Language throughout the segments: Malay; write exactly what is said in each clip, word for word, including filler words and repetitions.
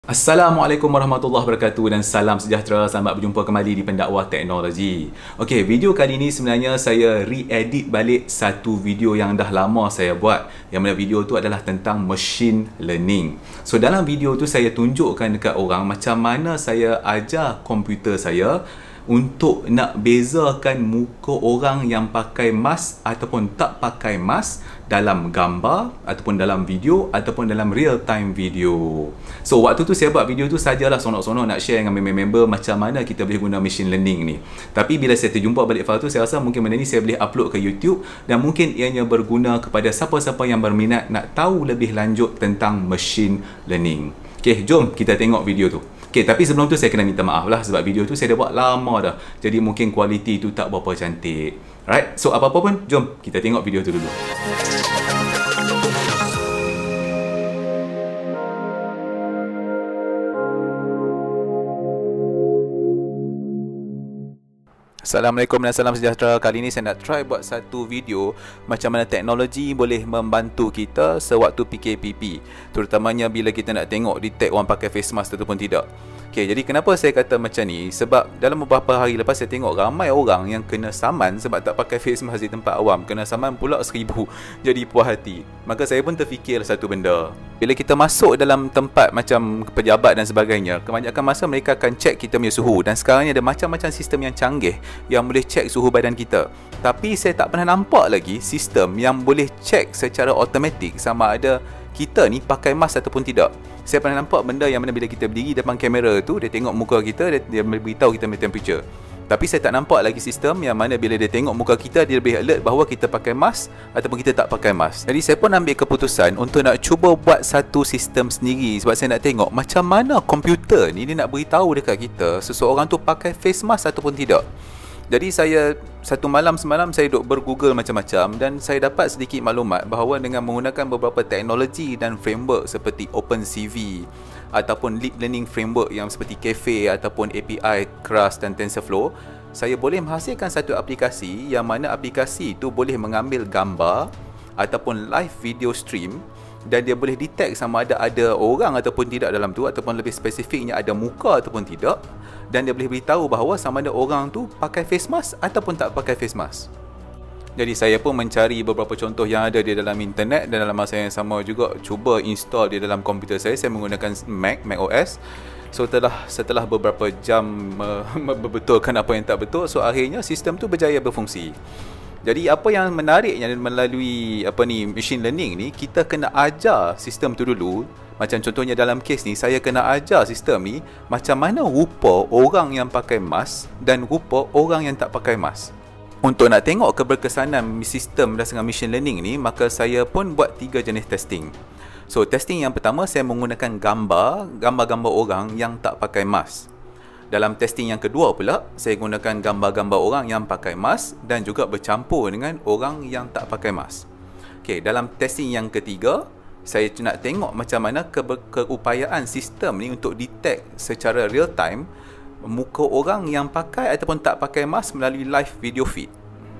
Assalamualaikum warahmatullahi wabarakatuh dan salam sejahtera. Selamat berjumpa kembali di Pendakwah Teknologi. Okey, video kali ini sebenarnya saya re-edit balik satu video yang dah lama saya buat. Yang mana video tu adalah tentang machine learning. So dalam video tu saya tunjukkan dekat orang macam mana saya ajar komputer saya untuk nak bezakan muka orang yang pakai mask ataupun tak pakai mask dalam gambar ataupun dalam video ataupun dalam real time video. So waktu tu saya buat video tu sajalah sonok-sonok nak share dengan member-member macam mana kita boleh guna machine learning ni. Tapi bila saya terjumpa balik file tu, saya rasa mungkin benda ni saya boleh upload ke YouTube dan mungkin ianya berguna kepada siapa-siapa yang berminat nak tahu lebih lanjut tentang machine learning. Okay, jom kita tengok video tu. Okay, tapi sebelum tu saya kena minta maaf lah sebab video tu saya dah buat lama dah. Jadi mungkin kualiti tu tak berapa cantik. Alright, so apa-apa pun, jom kita tengok video tu dulu. Assalamualaikum dan salam sejahtera. Kali ni saya nak try buat satu video macam mana teknologi boleh membantu kita sewaktu P K P P, terutamanya bila kita nak tengok detect orang pakai face mask ataupun tidak. Okay, jadi kenapa saya kata macam ni? Sebab dalam beberapa hari lepas saya tengok ramai orang yang kena saman sebab tak pakai face mask di tempat awam. Kena saman pula seribu. Jadi puas hati. Maka saya pun terfikir satu benda. Bila kita masuk dalam tempat macam pejabat dan sebagainya, kebanyakan masa mereka akan check kita punya suhu. Dan sekarang ni ada macam-macam sistem yang canggih yang boleh check suhu badan kita. Tapi saya tak pernah nampak lagi sistem yang boleh check secara automatik sama ada kita ni pakai mask ataupun tidak. Saya pernah nampak benda yang mana bila kita berdiri depan kamera tu, dia tengok muka kita, dia, dia beritahu kita punya temperature. Tapi saya tak nampak lagi sistem yang mana bila dia tengok muka kita, dia lebih alert bahawa kita pakai mask ataupun kita tak pakai mask. Jadi saya pun ambil keputusan untuk nak cuba buat satu sistem sendiri sebab saya nak tengok macam mana komputer ni dia nak beritahu dekat kita seseorang tu pakai face mask ataupun tidak. Jadi saya satu malam semalam saya duk bergoogle macam-macam dan saya dapat sedikit maklumat bahawa dengan menggunakan beberapa teknologi dan framework seperti OpenCV ataupun Deep Learning Framework yang seperti Caffe ataupun A P I Keras dan TensorFlow, saya boleh menghasilkan satu aplikasi yang mana aplikasi itu boleh mengambil gambar ataupun live video stream dan dia boleh detect sama ada ada orang ataupun tidak dalam tu, ataupun lebih spesifiknya ada muka ataupun tidak, dan dia boleh beritahu bahawa sama ada orang tu pakai face mask ataupun tak pakai face mask. Jadi saya pun mencari beberapa contoh yang ada di dalam internet dan dalam masa yang sama juga cuba install di dalam komputer saya. Saya menggunakan Mac, Mac O S. So setelah, setelah beberapa jam uh, membetulkan apa yang tak betul, so akhirnya sistem tu berjaya berfungsi. Jadi apa yang menariknya melalui apa ni machine learning ni, kita kena ajar sistem tu dulu. Macam contohnya dalam kes ni, saya kena ajar sistem ni macam mana rupa orang yang pakai mask dan rupa orang yang tak pakai mask. Untuk nak tengok keberkesanan sistem dengan machine learning ni, maka saya pun buat tiga jenis testing. So testing yang pertama, saya menggunakan gambar, gambar-gambar orang yang tak pakai mask. Dalam testing yang kedua pula, saya gunakan gambar-gambar orang yang pakai mask dan juga bercampur dengan orang yang tak pakai mask. Okey, dalam testing yang ketiga, saya nak tengok macam mana ke keupayaan sistem ni untuk detect secara real time muka orang yang pakai ataupun tak pakai mask melalui live video feed.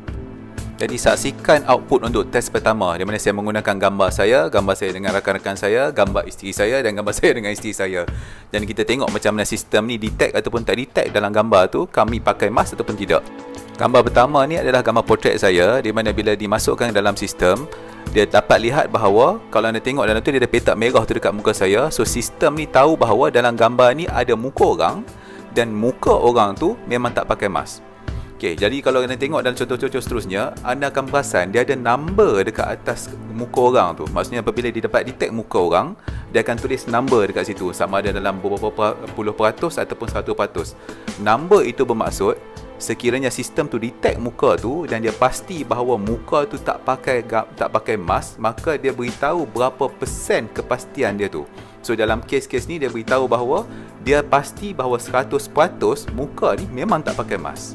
Jadi saksikan output untuk test pertama, di mana saya menggunakan gambar saya, gambar saya dengan rakan-rakan saya, gambar isteri saya dan gambar saya dengan isteri saya. Dan kita tengok macam mana sistem ni detect ataupun tak detect dalam gambar tu kami pakai mask ataupun tidak. Gambar pertama ni adalah gambar portrait saya, di mana bila dimasukkan dalam sistem, dia dapat lihat bahawa kalau anda tengok dalam tu dia ada petak merah tu dekat muka saya. So sistem ni tahu bahawa dalam gambar ni ada muka orang dan muka orang tu memang tak pakai mask. Okay, jadi kalau anda tengok dalam contoh-contoh seterusnya, anda akan perasan dia ada number dekat atas muka orang tu. Maksudnya apabila dia dapat detect muka orang, dia akan tulis number dekat situ, sama ada dalam beberapa puluh peratus ataupun seratus peratus. Number itu bermaksud sekiranya sistem tu detect muka tu dan dia pasti bahawa muka tu tak pakai tak pakai mask, maka dia beritahu berapa persen kepastian dia tu. So dalam kes-kes ni dia beritahu bahawa dia pasti bahawa seratus peratus muka ni memang tak pakai mask.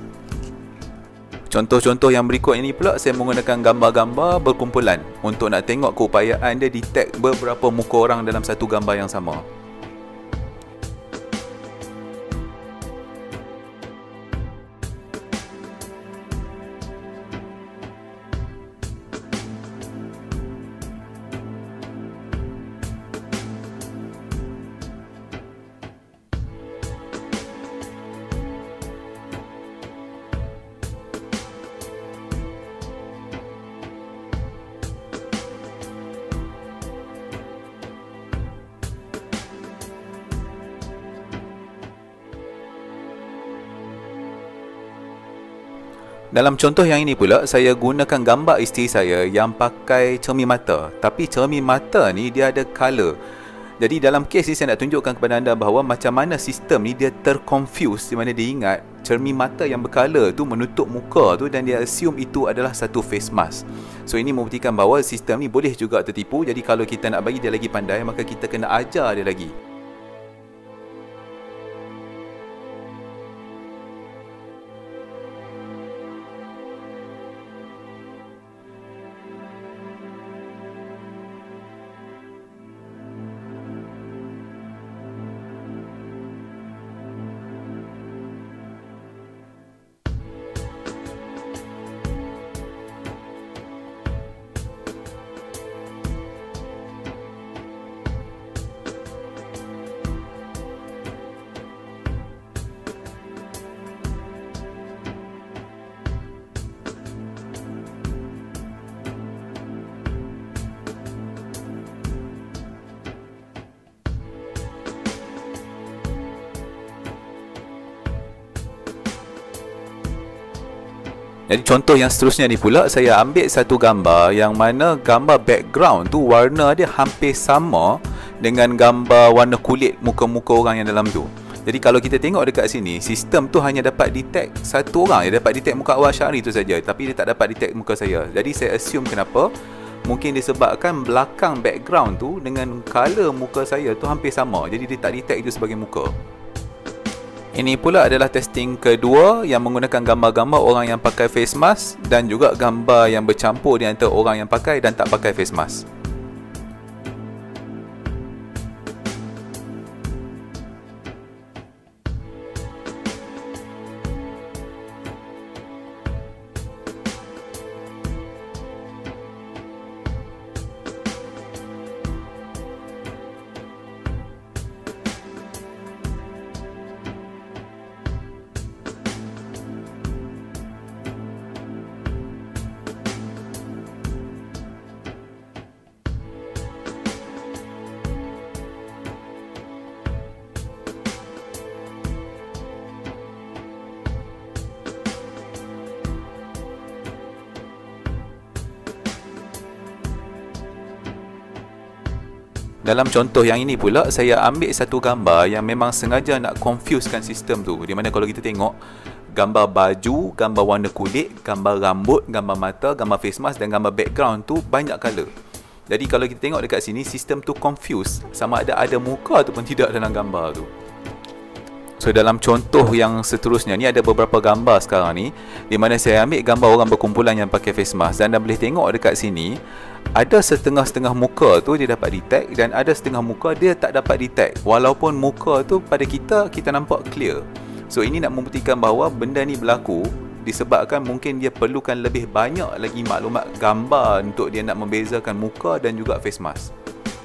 Contoh-contoh yang berikut ini pula, saya menggunakan gambar-gambar berkumpulan untuk nak tengok keupayaan dia detect beberapa muka orang dalam satu gambar yang sama. Dalam contoh yang ini pula, saya gunakan gambar isteri saya yang pakai cermin mata. Tapi cermin mata ni dia ada color. Jadi dalam kes ni saya nak tunjukkan kepada anda bahawa macam mana sistem ni dia terconfuse, di mana dia ingat cermin mata yang bercolor tu menutup muka tu dan dia assume itu adalah satu face mask. So ini membuktikan bahawa sistem ni boleh juga tertipu. Jadi kalau kita nak bagi dia lagi pandai, maka kita kena ajar dia lagi. Jadi contoh yang seterusnya ni pula, saya ambil satu gambar yang mana gambar background tu warna dia hampir sama dengan gambar warna kulit muka-muka orang yang dalam tu. Jadi kalau kita tengok dekat sini, sistem tu hanya dapat detect satu orang. Dia dapat detect muka Awal Syahri tu saja, tapi dia tak dapat detect muka saya. Jadi saya assume kenapa? Mungkin disebabkan belakang background tu dengan color muka saya tu hampir sama. Jadi dia tak detect itu sebagai muka. Ini pula adalah testing kedua yang menggunakan gambar-gambar orang yang pakai face mask dan juga gambar yang bercampur di antara orang yang pakai dan tak pakai face mask. Dalam contoh yang ini pula, saya ambil satu gambar yang memang sengaja nak confusekan sistem tu. Di mana kalau kita tengok gambar baju, gambar warna kulit, gambar rambut, gambar mata, gambar face mask dan gambar background tu banyak color. Jadi kalau kita tengok dekat sini, sistem tu confuse sama ada ada muka ataupun tidak dalam gambar tu. So dalam contoh yang seterusnya ni ada beberapa gambar sekarang ni di mana saya ambil gambar orang berkumpulan yang pakai face mask dan anda boleh tengok dekat sini ada setengah-setengah muka tu dia dapat detect dan ada setengah muka dia tak dapat detect, walaupun muka tu pada kita kita nampak clear. So ini nak membuktikan bahawa benda ni berlaku disebabkan mungkin dia perlukan lebih banyak lagi maklumat gambar untuk dia nak membezakan muka dan juga face mask.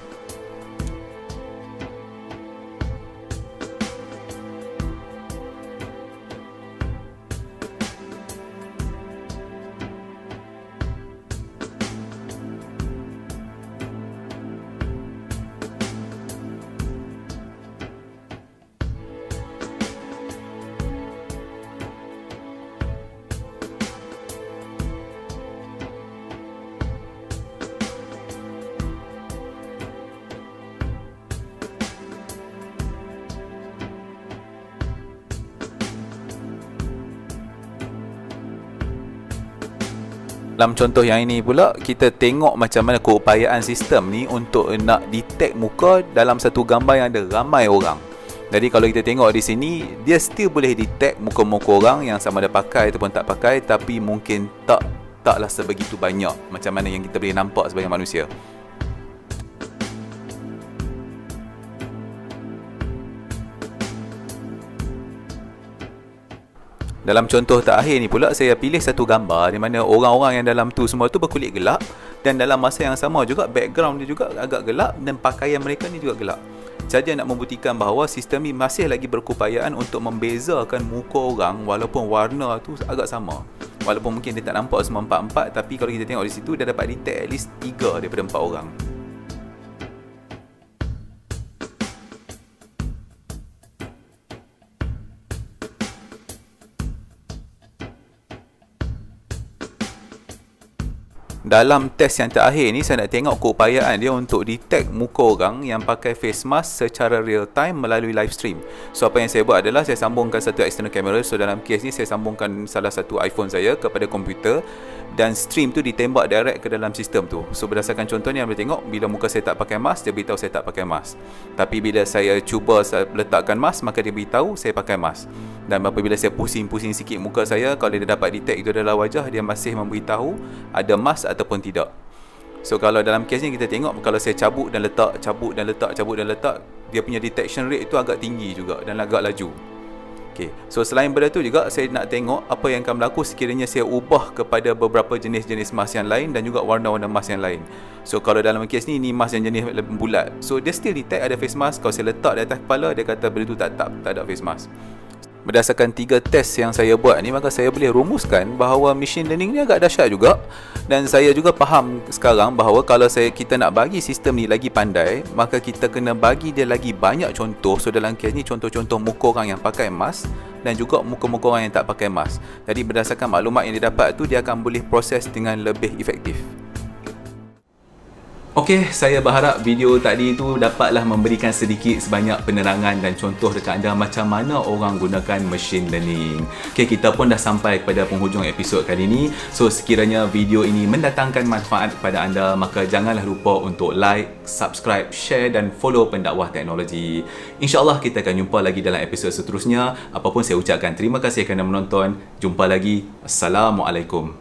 Dalam contoh yang ini pula, kita tengok macam mana keupayaan sistem ni untuk nak detect muka dalam satu gambar yang ada ramai orang. Jadi kalau kita tengok di sini, dia still boleh detect muka-muka orang yang sama ada pakai ataupun tak pakai, tapi mungkin tak taklah sebegitu banyak macam mana yang kita boleh nampak sebagai manusia. Dalam contoh terakhir ni pula, saya pilih satu gambar di mana orang-orang yang dalam tu semua tu berkulit gelap dan dalam masa yang sama juga background dia juga agak gelap dan pakaian mereka ni juga gelap. Saja nak membuktikan bahawa sistem ni masih lagi berkeupayaan untuk membezakan muka orang walaupun warna tu agak sama. Walaupun mungkin dia tak nampak semua empat-empat, tapi kalau kita tengok di situ dia dapat detect at least tiga daripada empat orang. Dalam test yang terakhir ni, saya nak tengok keupayaan dia untuk detect muka orang yang pakai face mask secara real time melalui live stream. So apa yang saya buat adalah saya sambungkan satu external camera. So dalam kes ni saya sambungkan salah satu iPhone saya kepada komputer, dan stream tu ditembak direct ke dalam sistem tu. So berdasarkan contoh ni, anda boleh tengok bila muka saya tak pakai mask, dia beritahu saya tak pakai mask. Tapi bila saya cuba letakkan mask, maka dia beritahu saya pakai mask. Dan apabila saya pusing-pusing sikit muka saya, kalau dia dapat detect itu adalah wajah, dia masih memberitahu ada mask ataupun tidak. So kalau dalam kes ni kita tengok, kalau saya cabut dan letak, cabut dan letak, cabut dan letak, dia punya detection rate itu agak tinggi juga dan agak laju. Okay. So selain daripada tu juga, saya nak tengok apa yang akan berlaku sekiranya saya ubah kepada beberapa jenis-jenis mask yang lain dan juga warna-warna mask yang lain. So kalau dalam kes ni, ni mask yang jenis bulat, so dia still detect ada face mask. Kalau saya letak di atas kepala, dia kata benda tu tak, tak, tak ada face mask. Berdasarkan tiga test yang saya buat ni, maka saya boleh rumuskan bahawa machine learning ni agak dahsyat juga. Dan saya juga faham sekarang bahawa kalau saya kita nak bagi sistem ni lagi pandai, maka kita kena bagi dia lagi banyak contoh. So dalam kes ni contoh-contoh muka orang yang pakai mask dan juga muka-muka orang yang tak pakai mask. Jadi berdasarkan maklumat yang dia dapat tu, dia akan boleh proses dengan lebih efektif. Okey, saya berharap video tadi tu dapatlah memberikan sedikit sebanyak penerangan dan contoh dekat anda macam mana orang gunakan machine learning. Okey, kita pun dah sampai kepada penghujung episod kali ini. So sekiranya video ini mendatangkan manfaat kepada anda, maka janganlah lupa untuk like, subscribe, share dan follow Pendakwah Teknologi. InsyaAllah kita akan jumpa lagi dalam episod seterusnya. Apapun saya ucapkan terima kasih kerana menonton. Jumpa lagi. Assalamualaikum.